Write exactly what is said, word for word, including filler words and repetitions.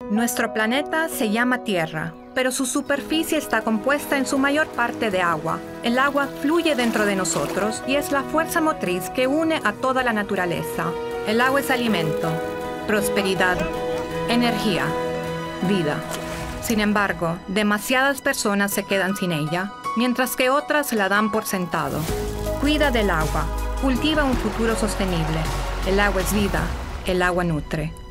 Nuestro planeta se llama Tierra, pero su superficie está compuesta en su mayor parte de agua. El agua fluye dentro de nosotros y es la fuerza motriz que une a toda la naturaleza. El agua es alimento, prosperidad, energía, vida. Sin embargo, demasiadas personas se quedan sin ella, mientras que otras la dan por sentado. Cuida del agua, cultiva un futuro sostenible. El agua es vida, el agua nutre.